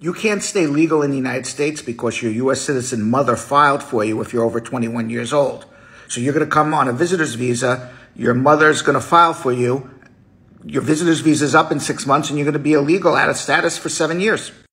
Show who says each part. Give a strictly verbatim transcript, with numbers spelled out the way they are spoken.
Speaker 1: You can't stay legal in the United States because your U S citizen mother filed for you if you're over twenty-one years old. So you're going to come on a visitor's visa. Your mother's going to file for you. Your visitor's visa is up in six months and you're going to be illegal out of status for seven years.